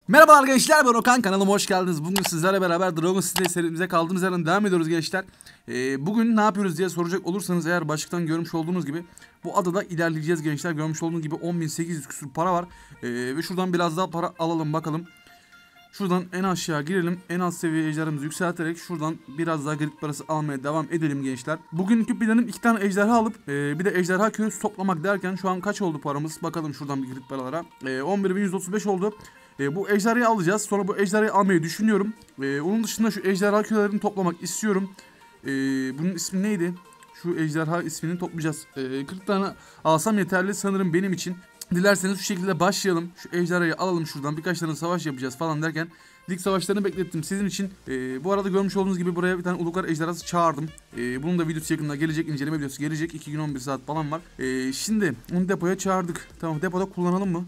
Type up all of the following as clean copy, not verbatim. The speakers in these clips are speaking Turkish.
Merhaba gençler, ben Okan, kanalıma hoş geldiniz. Bugün sizlerle beraber Dragon City serimize kaldığımız yerden devam ediyoruz gençler. Bugün ne yapıyoruz diye soracak olursanız eğer başlıktan görmüş olduğunuz gibi bu adada ilerleyeceğiz gençler. Görmüş olduğunuz gibi 10.800 küsur para var. Ve şuradan biraz daha para alalım bakalım. Şuradan en aşağı girelim. En alt seviye ejderhamızı yükselterek şuradan biraz daha grid parası almaya devam edelim gençler. Bugünkü planım 2 tane ejderha alıp bir de ejderha köyüsü toplamak derken şu an kaç oldu paramız? Bakalım şuradan bir grid paralara. 11.135 oldu. Bu ejderhayı alacağız. Sonra bu ejderhayı almayı düşünüyorum. Onun dışında şu ejderha köylerini toplamak istiyorum. Bunun ismi neydi? Şu ejderha ismini toplayacağız. 40 tane alsam yeterli sanırım benim için. Dilerseniz şu şekilde başlayalım. Şu ejderhayı alalım şuradan. Birkaç tane savaş yapacağız falan derken lig savaşlarını beklettim sizin için. Bu arada görmüş olduğunuz gibi buraya bir tane Ulukar ejderhası çağırdım. Bunun da videosu yakında gelecek. İnceleme videosu gelecek. 2 gün 11 saat falan var. Şimdi onu depoya çağırdık. Tamam, depoda kullanalım mı?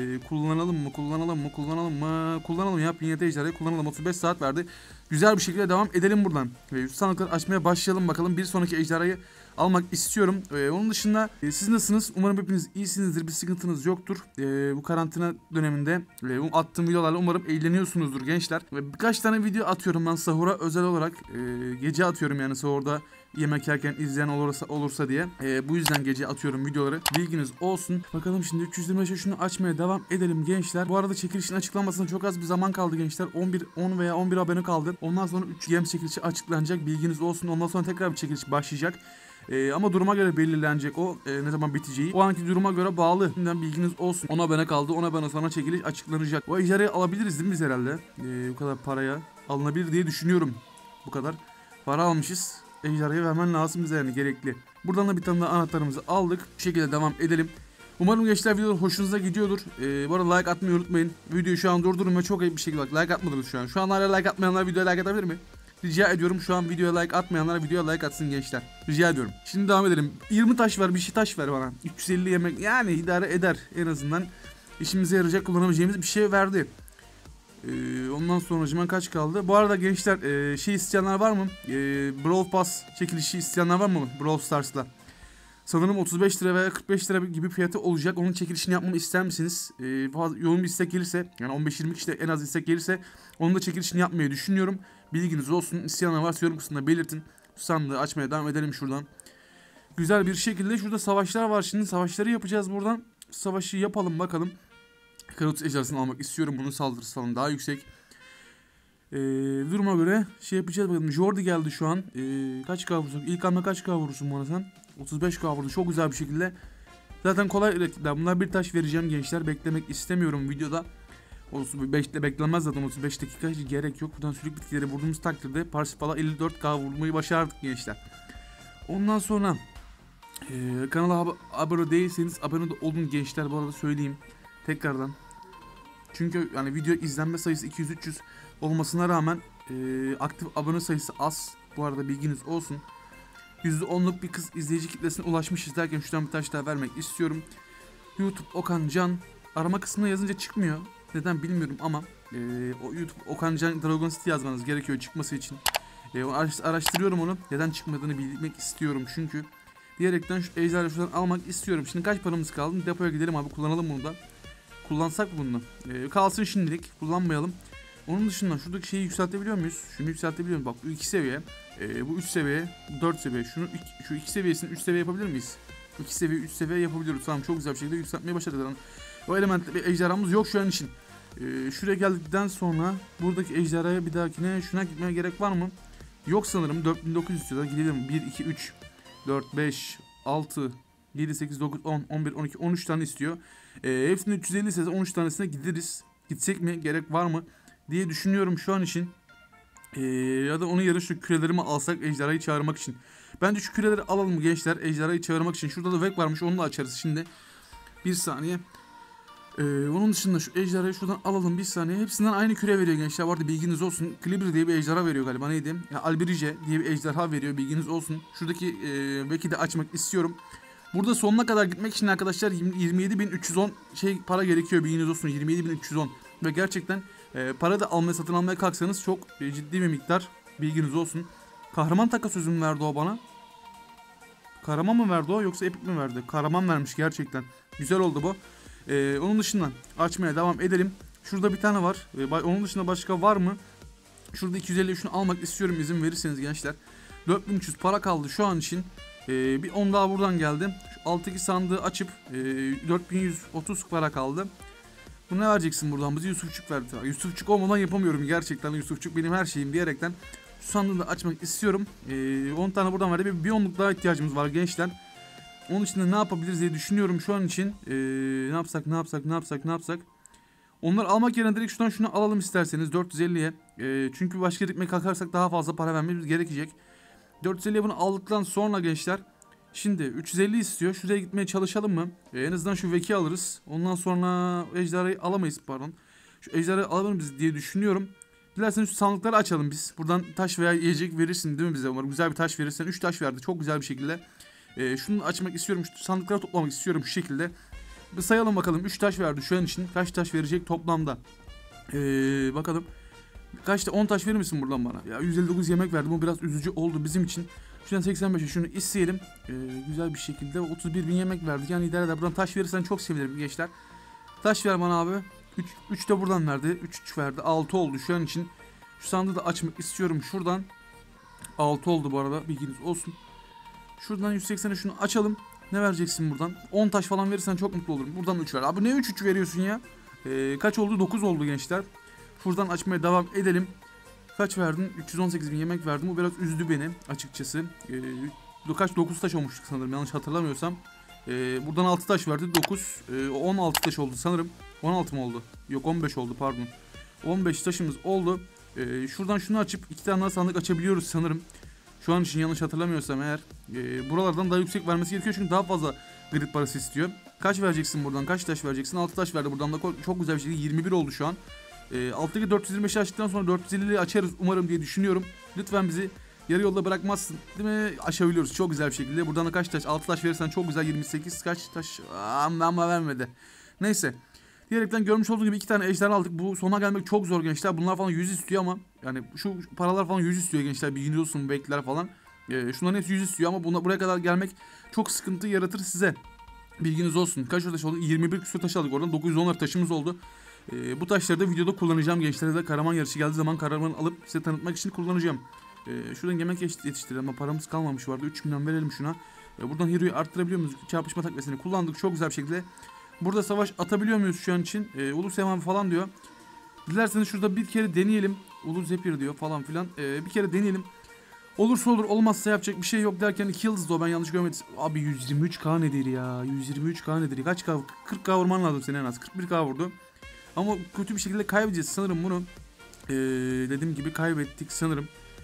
Kullanalım ya. Pinyete ejderhayı kullanalım. 35 saat verdi. Güzel bir şekilde devam edelim buradan. Sandıkları açmaya başlayalım bakalım. Bir sonraki ejderhayı almak istiyorum. Onun dışında siz nasılsınız? Umarım hepiniz iyisinizdir. Bir sıkıntınız yoktur. Bu karantina döneminde attığım videolarla umarım eğleniyorsunuzdur gençler. Birkaç tane video atıyorum ben sahura özel olarak. Gece atıyorum yani sahurda yemek yerken izleyen olursa diye. Bu yüzden gece atıyorum videoları. Bilginiz olsun. Bakalım şimdi 325'e şunu açmaya devam edelim gençler. Bu arada çekilişin açıklanmasına çok az bir zaman kaldı gençler. 10 veya 11 abone kaldı. Ondan sonra 3 gem çekilişi açıklanacak. Bilginiz olsun. Ondan sonra tekrar bir çekiliş başlayacak. Ama duruma göre belirlenecek o ne zaman biteceği. O anki duruma göre bağlı. Şimdiden bilginiz olsun. 10 abone kaldı. 10 abone sonra çekiliş açıklanacak. O ejderhayı alabiliriz değil mi biz herhalde? Bu kadar paraya alınabilir diye düşünüyorum. Bu kadar para almışız. Ejderhayı vermen lazım bize yani gerekli. Buradan da bir tane daha anahtarımızı aldık. Bu şekilde devam edelim. Umarım gençler video hoşunuza gidiyordur. Bu arada like atmayı unutmayın. Videoyu şu an durdurun ve çok ayıp bir şekilde like atmadınız şu an. Şu an hala like atmayanlar videoya like atabilir mi? Rica ediyorum, şu an videoya like atmayanlar videoya like atsın gençler. Rica ediyorum. Şimdi devam edelim. 20 taş ver, bir şey taş ver bana. 350 yemek yani idare eder en azından. İşimize yarayacak, kullanabileceğimiz bir şey verdi. Ondan sonra kaç kaldı? Bu arada gençler şey isteyenler var mı? Brawl Pass çekilişi isteyenler var mı Brawl Stars'la? Sanırım 35 lira veya 45 lira gibi fiyatı olacak. Onun çekilişini yapmamı ister misiniz? Yoğun bir istek gelirse, yani 15-20 kişide en az istek gelirse onun da çekilişini yapmayı düşünüyorum. Bilginiz olsun. İsteyenler varsa yorum kısmında belirtin. Sandığı açmaya devam edelim şuradan. Güzel bir şekilde şurada savaşlar var. Şimdi savaşları yapacağız buradan. Savaşı yapalım bakalım. Karotus ejderhasını almak istiyorum. Bunun saldırısı falan daha yüksek. Duruma göre şey yapacağız bakalım. Jordi geldi şu an. Kaç K vurursun? İlk anda kaç K vurursun bana sen? 35K vurdu. Çok güzel bir şekilde. Zaten kolay ürettiler. Bunlar bir taş vereceğim gençler. Beklemek istemiyorum videoda. 35'te beklenmez zaten, 35 dakika hiç gerek yok. Buradan sürekli bitkileri vurduğumuz takdirde Parsifal'a 54K vurmayı başardık gençler. Ondan sonra kanala abone değilseniz abone de olun gençler, bu arada söyleyeyim tekrardan. Çünkü yani video izlenme sayısı 200-300 olmasına rağmen aktif abone sayısı az. Bu arada bilginiz olsun. %10'luk bir kız izleyici kitlesine ulaşmışız derken şuradan bir taş daha vermek istiyorum. YouTube Okan Can arama kısmına yazınca çıkmıyor. Neden bilmiyorum ama o YouTube Okan Can Dragon City yazmanız gerekiyor çıkması için. Araştırıyorum onu. Neden çıkmadığını bilmek istiyorum çünkü. Diyerekten şu ejderhayı şuradan almak istiyorum. Şimdi kaç paramız kaldı? Depoya gidelim abi, kullanalım bunu da. Kullansak mı bunu? Kalsın şimdilik. Kullanmayalım. Onun dışında şuradaki şeyi yükseltebiliyor muyuz? Şunu yükseltebiliyor muyuz? Bak bu 2 seviye. Bu 3 seviye. 4 seviye. Şu 2 seviyesini 3 seviye yapabilir miyiz? 2 seviye 3 seviye yapabiliyoruz. Tamam, çok güzel bir şekilde yükseltmeye başladık. O elementli bir ejderhamız yok şu an için. Şuraya geldikten sonra buradaki ejderhaya bir dahakine şuna gitmeye gerek var mı? Yok sanırım. 4900 istiyorlar. Gidelim. 1, 2, 3, 4, 5, 6, 7, 8, 9, 10, 11, 12, 13 tane istiyor. Hepsinde 350 ise 13 tanesine gideriz. Gitsek mi? Gerek var mı? Diye düşünüyorum şu an için. Ya da onun yerine şu kürelerimi alsak ejderhayı çağırmak için. Bence şu küreleri alalım gençler. Ejderhayı çağırmak için. Şurada da vek varmış. Onu da açarız şimdi. Bir saniye. Onun dışında şu ejderhayı şuradan alalım bir saniye. Hepsinden aynı küre veriyor gençler. Bu arada bilginiz olsun. Klibri diye bir ejderha veriyor galiba, neydi? Ya, Albirije diye bir ejderha veriyor, bilginiz olsun. Şuradaki veki de açmak istiyorum. Burada sonuna kadar gitmek için arkadaşlar 27.310 para gerekiyor, bilginiz olsun. 27.310 ve gerçekten para da satın almaya kalksanız çok ciddi bir miktar, bilginiz olsun. Kahraman takas sözü mü verdi o bana? Kahraman mı verdi o yoksa epik mi verdi? Kahraman vermiş gerçekten. Güzel oldu bu. Onun dışında açmaya devam edelim. Şurada bir tane var. Onun dışında başka var mı? Şurada 250 şunu almak istiyorum izin verirseniz gençler. 4300 para kaldı şu an için. Bir 10 daha buradan geldi. Şu alttaki sandığı açıp 4130 para kaldı. Bu ne vereceksin buradan? Bizi Yusufçuk verdi. Yusufçuk olmadan yapamıyorum gerçekten. Yusufçuk benim her şeyim diyerekten şu sandığı da açmak istiyorum. 10 tane buradan verdi. Bir 10'luk daha ihtiyacımız var gençler. Onun için de ne yapabiliriz diye düşünüyorum şu an için. Ne yapsak? Onları almak yerine direkt şuradan şunu alalım isterseniz 450'ye. Çünkü başka ritme kalkarsak daha fazla para vermemiz gerekecek. 450'ye bunu aldıktan sonra gençler. Şimdi 350 istiyor. Şuraya gitmeye çalışalım mı? En azından şu veki alırız. Ondan sonra ejderhayı alamayız pardon. Şu ejderhayı alırız biz diye düşünüyorum. Dilerseniz şu sandıkları açalım biz. Buradan taş veya yiyecek verirsin değil mi bize? Umarım güzel bir taş verirsen. 3 taş verdi çok güzel bir şekilde. Şunu açmak istiyorum. Şu sandıkları toplamak istiyorum şu şekilde. Bir sayalım bakalım. 3 taş verdi şu an için. Kaç taş verecek toplamda? Bakalım. Kaçta 10 taş verir misin buradan bana? Ya 159 yemek verdim. O biraz üzücü oldu bizim için. Şuradan 85'e şunu isteyelim. Güzel bir şekilde 31.000 yemek verdik. Yani idare eder. Buradan taş verirsen çok sevinirim gençler. Taş ver bana abi. 3 de buradan verdi. 3 verdi. 6 oldu şu an için. Şu sandığı da açmak istiyorum şuradan. 6 oldu bu arada. Bilginiz olsun. Şuradan 180'e şunu açalım. Ne vereceksin buradan? 10 taş falan verirsen çok mutlu olurum. Buradan 3 ver. Abi ne 3 veriyorsun ya? Kaç oldu? 9 oldu gençler. Şuradan açmaya devam edelim. Kaç verdin? 318.000 yemek verdim. Bu biraz üzdü beni açıkçası. Kaç 9 taş olmuştuk sanırım yanlış hatırlamıyorsam. Buradan 6 taş verdi. 9 16 taş oldu sanırım. 16 mı oldu? Yok 15 oldu pardon. 15 taşımız oldu. Şuradan şunu açıp 2 tane daha sandık açabiliyoruz sanırım. Şu an için yanlış hatırlamıyorsam eğer. Buralardan daha yüksek vermesi gerekiyor çünkü daha fazla grid parası istiyor. Kaç vereceksin buradan? Kaç taş vereceksin? 6 taş verdi buradan da çok güzel bir şekilde 21 oldu şu an. Alttaki 425'i açtıktan sonra 450'yi açarız umarım diye düşünüyorum. Lütfen bizi yarı yolda bırakmazsın. Değil mi? Aşabiliyoruz çok güzel bir şekilde. Buradan da kaç taş? 6 taş verirsen çok güzel 28 kaç taş? Ama vermedi. Neyse. Diyerekten görmüş olduğunuz gibi 2 tane ejder aldık. Bu sona gelmek çok zor gençler. Bunlar falan 100 istiyor ama yani şu paralar falan 100 istiyor gençler. Bilginiz olsun bekler falan. Şunların hepsi 100 istiyor ama buraya kadar gelmek çok sıkıntı yaratır size. Bilginiz olsun. Kaç taş oldu? 21 küsur taş aldık oradan. 910 taşımız oldu. Bu taşları da videoda kullanacağım gençlere de kahraman yarışı geldiği zaman kahramanı alıp size tanıtmak için kullanacağım. Şuradan yemek yetiştirelim ama paramız kalmamış vardı. 3 milyon verelim şuna. Buradan hero'yu arttırabiliyor muyuz? Çarpışma takviyesini kullandık çok güzel bir şekilde. Burada savaş atabiliyor muyuz şu an için? Ulu Sevan falan diyor. Dilerseniz şurada bir kere deneyelim. Ulu Zephyr diyor falan filan. Bir kere deneyelim. Olursa olur olmazsa yapacak bir şey yok derken 2 yıldız da o ben yanlış görmedim. Abi 123k nedir ya? 123k nedir? Kaç k? 40k vurman lazım senin en az. 41k vurdu. Ama kötü bir şekilde kaybedeceğiz sanırım bunu. Dediğim gibi kaybettik sanırım.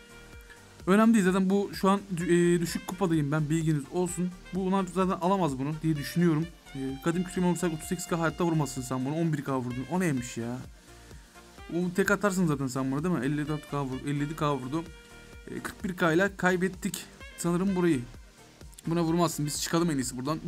Önemli değil zaten bu şu an düşük kupadayım ben bilginiz olsun. Bunlar zaten alamaz bunu diye düşünüyorum. Kadim kütüğüm olursak 38k hayatta vurmasın sen bunu 11k vurdun. O neymiş ya? O tek atarsın zaten sen bunu değil mi? 54k vurdu 57k vurdu. 41k ile kaybettik sanırım burayı. Buna vurmazsın biz çıkalım en iyisi buradan.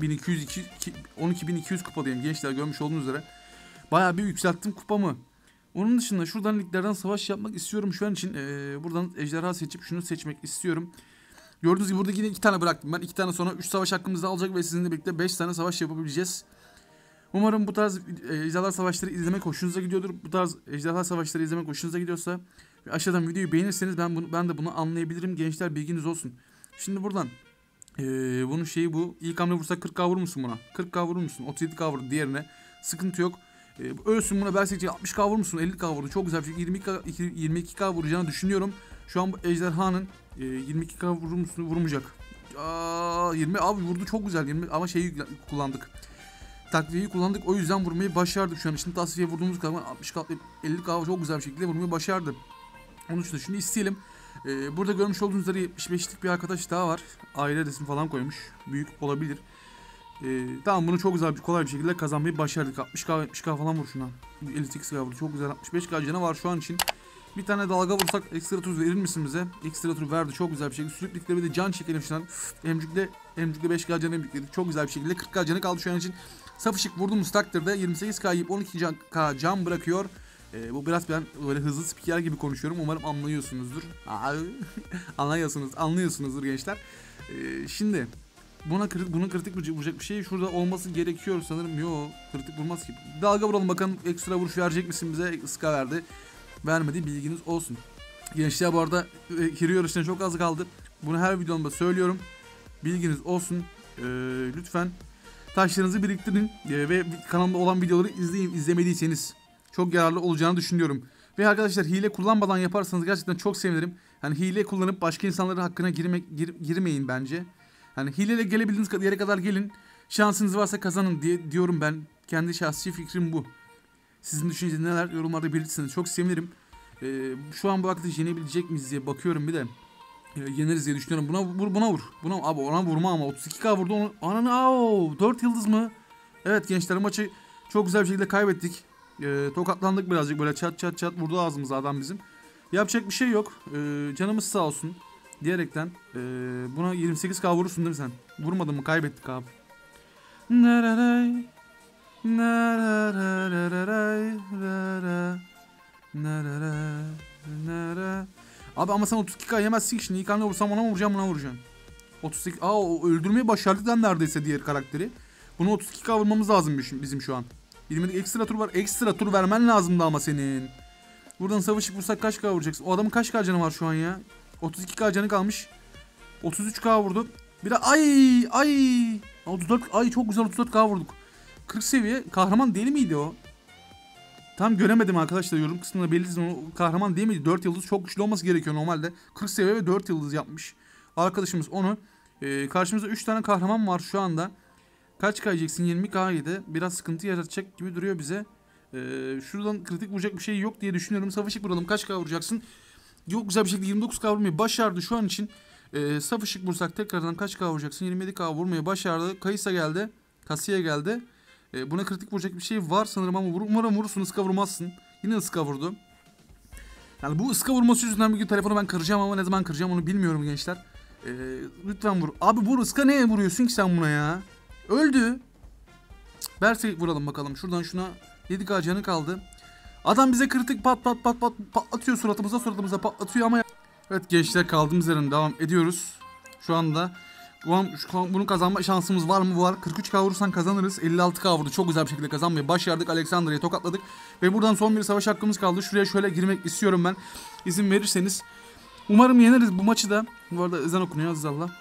12.200 kupadayım gençler görmüş olduğunuz üzere. Bayağı bir yükselttim kupamı. Onun dışında şuradan liglerden savaş yapmak istiyorum şu an için. Buradan ejderha seçip şunu seçmek istiyorum. Gördüğünüz gibi burada yine 2 tane bıraktım ben. 2 tane sonra 3 savaş hakkımızda alacak ve sizinle birlikte 5 tane savaş yapabileceğiz. Umarım bu tarz ejderha savaşları izlemek hoşunuza gidiyordur. Bu tarz ejderha savaşları izlemek hoşunuza gidiyorsa aşağıdan videoyu beğenirseniz ben de bunu anlayabilirim. Gençler bilginiz olsun. Şimdi buradan bunun şeyi bu. İlk hamle vursak 40k vurur musun buna? 40k vurur musun? 37k vurdu diğerine. Sıkıntı yok. Ölsün buna belki 60k vurur musun? 50k vurdu. Çok güzel bir şey. 22k vuracağını düşünüyorum. Şu an bu ejderhanın 22k vurur musun? Vurmayacak. 20 abi vurdu çok güzel 20 ama şeyi kullandık. Takviyeyi kullandık o yüzden vurmayı başardık şu an. Şimdi tasfiye vurduğumuz kadar 60k 50k çok güzel bir şekilde vurmayı başardı. Onun için şimdi isteyelim. Burada görmüş olduğunuz üzere 75'lik bir arkadaş daha var. Aile resim falan koymuş. Büyük olabilir. Tamam bunu çok güzel kolay bir şekilde kazanmayı başardık. 60k 70k falan vur şuna. 58k vur çok güzel 65k canı var şu an için. Bir tane dalga vursak ekstra tur verir misin bize? Ekstra tur verdi çok güzel bir şekilde. Sürekli bir de can çekelim şundan. Emcükle 5k canı emcükledik. Çok güzel bir şekilde 40k canı kaldı şu an için. Safışık vurduğumuz takdirde 28k yiyip 12k can bırakıyor. Bu biraz ben böyle hızlı spiker gibi konuşuyorum. Umarım anlıyorsunuzdur. Anlıyorsunuzdur gençler. Şimdi Bunun kritik vuracak bir şey şurada olması gerekiyor sanırım. Yo, kritik vurmaz ki. Dalga vuralım bakalım, ekstra vuruş verecek misin bize? Iska verdi. Vermedi, bilginiz olsun. Gençler bu arada Hero yarışına çok az kaldı. Bunu her videomda söylüyorum. Bilginiz olsun. Lütfen taşlarınızı biriktirin ve kanalımda olan videoları izleyin, izlemediyseniz. Çok yararlı olacağını düşünüyorum. Ve arkadaşlar hile kullanmadan yaparsanız gerçekten çok sevinirim. Hani hile kullanıp başka insanların hakkına girmeyin bence. Hani hileyle gelebildiğiniz yere kadar gelin. Şansınız varsa kazanın diyorum ben. Kendi şahsi fikrim bu. Sizin düşünceniz neler? Yorumlarda belirtirseniz çok sevinirim. Şu an bu arkadaşı yenebilecek miyiz diye bakıyorum bir de. Yeneriz diye düşünüyorum. Buna vur. Abi ona vurma ama 32k vurdu onu. Ananı 4 yıldız mı? Evet gençler, maçı çok güzel bir şekilde kaybettik. Tokatlandık birazcık, böyle çat çat çat vurdu ağzımıza adam bizim. Yapacak bir şey yok. Canımız sağ olsun diyerekten buna 28k vurursun değil mi sen? Vurmadın mı? Kaybettik abi. Abi ama sen 32k yemezsin ki şimdi. İlk anda vursam ona mı vuracağım, buna vuracaksın. 38. Öldürmeyi başardık lan neredeyse diğer karakteri. Bunu 32k vurmamız lazım bizim şu an. 20'lik ekstra tur var. Ekstra tur vermen lazımdı ama senin. Buradan savaşıp vursak kaç k vuracaksın? O adamın kaç k canı var şu an ya? 32k canı kalmış. 33k vurdu. Bir de ay 34 çok güzel 34k vurduk. 40 seviye kahraman değil miydi o? Tam göremedim arkadaşlar, yorum kısmında belirtin, o kahraman değil miydi? 4 yıldız çok güçlü olması gerekiyor normalde. 40 seviye ve 4 yıldız yapmış. Arkadaşımız onu. Karşımızda 3 tane kahraman var şu anda. Kaç kayacaksın? 20k yedi. Biraz sıkıntı yaratacak gibi duruyor bize. Şuradan kritik vuracak bir şey yok diye düşünüyorum. Savaşık vuralım. Kaç k vuracaksın? Yok, güzel bir şekilde 29k vurmayı başardı şu an için. Savaşık vursak tekrardan kaç k vuracaksın? 27k vurmayı başardı. Kayısa geldi. Kasiye geldi. Buna kritik vuracak bir şey var sanırım ama umarım vurursun, ıska vurmazsın. Yine ıska vurdu. Yani bu ıska vurması yüzünden bir gün telefonu ben kıracağım ama ne zaman kıracağım onu bilmiyorum gençler. Lütfen vur. Abi vur, ıska neye vuruyorsun ki sen buna ya? Öldü. Berserk vuralım bakalım. Şuradan şuna 7k canı kaldı. Adam bize kritik pat patlatıyor, suratımıza patlatıyor ama... Evet gençler, kaldığımız yerden devam ediyoruz. Şu anda bunu kazanma şansımız var mı? Var. 43k vurursan kazanırız. 56k vurdu. Çok güzel bir şekilde kazanmayı başardık. Alexandra'yı tokatladık. Ve buradan son bir savaş hakkımız kaldı. Şuraya şöyle girmek istiyorum ben. İzin verirseniz. Umarım yeneriz bu maçı da. Bu arada ezan okunuyor azizallah.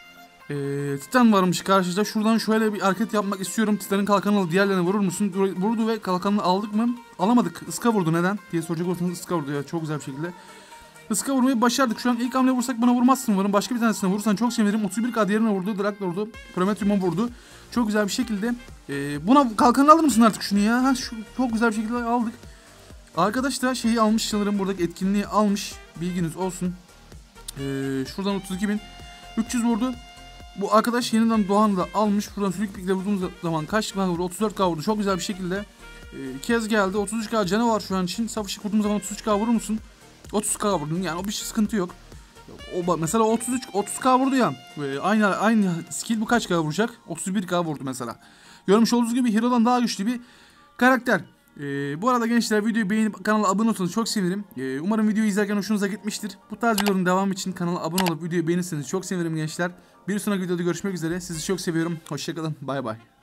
Titan varmış karşıda. Şuradan şöyle bir hareket yapmak istiyorum. Titan'ın kalkanını alıp diğerlerine vurur musun? Vurdu ve kalkanını aldık mı? Alamadık. Iska vurdu. Neden diye soracak olursanız ıska vurdu ya. Çok güzel bir şekilde. Iska vurmayı başardık. Şu an ilk hamle vursak bana vurmazsın umarım. Başka bir tanesine vurursan çok sevinirim. 31k diğerine vurdu. Drakla vurdu. Prometheum'a vurdu. Çok güzel bir şekilde. Buna kalkanını alır mısın artık şunu ya? Çok güzel bir şekilde aldık. Arkadaş da şeyi almış sanırım. Buradaki etkinliği almış. Bilginiz olsun. Şuradan 32.300 vurdu. Bu arkadaş yeniden Doğan'ı da almış. Buradan sürekli vurduğumuz zaman kaç k vurdu? 34k vurdu. Çok güzel bir şekilde. Kez geldi. 33k canı var şu an için. Savaşı kurduğumuz zaman 33k vurur musun? 30k vurdun, yani o bir sıkıntı yok. Mesela 30k vurdu ya. Aynı skill bu kaç k vuracak? 31k vurdu mesela. Görmüş olduğunuz gibi Hero'dan daha güçlü bir karakter. Bu arada gençler, videoyu beğenip kanala abone olursanız çok sevinirim. Umarım videoyu izlerken hoşunuza gitmiştir. Bu tarz videoların devamı için kanala abone olup videoyu beğenirseniz çok sevinirim gençler. Bir sonraki videoda görüşmek üzere. Sizi çok seviyorum. Hoşçakalın. Bay bay.